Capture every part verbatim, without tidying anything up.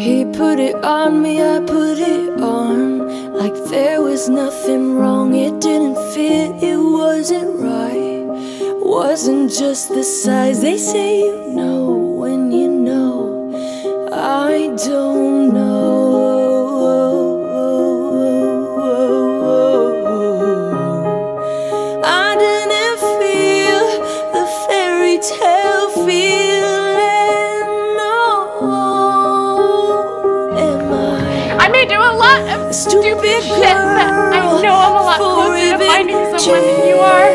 He put it on me, I put it on, like there was nothing wrong. It didn't fit, it wasn't right, wasn't just the size. They say you know when you know. I don't know. I didn't feel the fairy tale feeling. No. Am I? I may do a lot of stupid shit, but I know I'm a lot closer to finding someone than you are.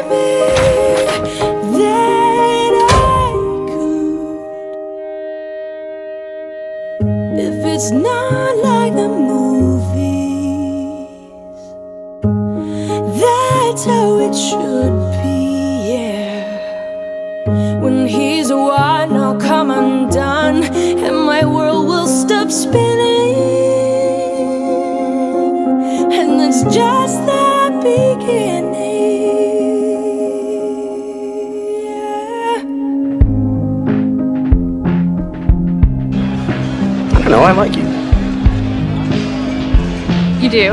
If it's not like the movies, that's how it should be, yeah. When he's a one, I'll come undone, and my world will stop spinning. And that's just the beginning, yeah. I don't know, I like you. You do?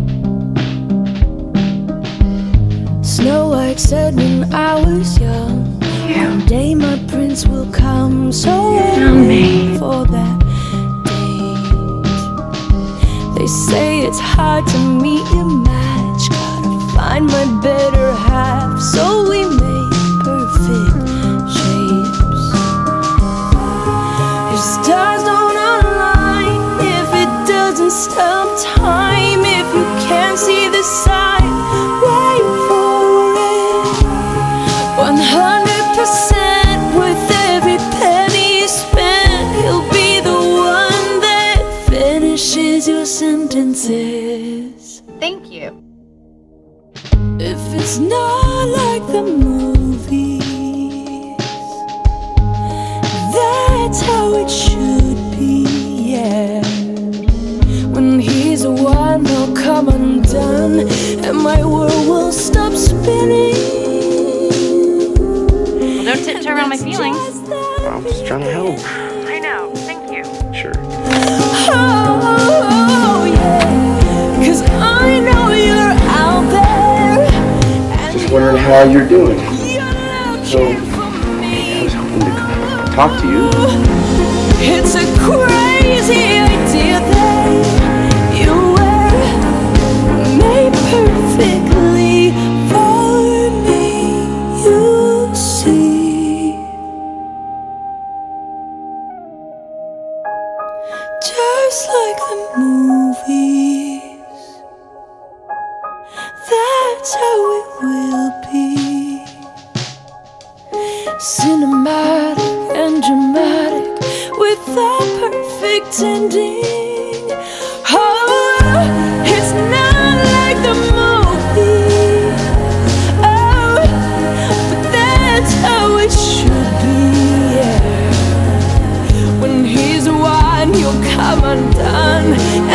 Snow White said when I was young, one day my prince will come. So wait for that date. They say it's hard to meet your match, gotta find my better half, so we make perfect shapes. If stars don't align, if it doesn't stop time, if you can't see the sign, wait for it. One hundred percent with every penny spent, he'll be the one that finishes your sentences. Thank you. If it's not like the movies, that's how it should be, yeah. When he's a one, he'll come undone, and my world will stop spinning. Well, don't tiptoe around my feelings. I'm just trying to help. I know, thank you. Sure. Oh, yeah, 'cause I know you're out there. Just wondering how you're doing. So, So, I was hoping to talk to you. it's a crazy idea that you were made perfectly for me, you see. Just like the movies, that's how it will be. Cinematic and dramatic, with a perfect ending. Oh, it's not like the movie. Oh, but that's how it should be, yeah. When he's one, you'll come undone,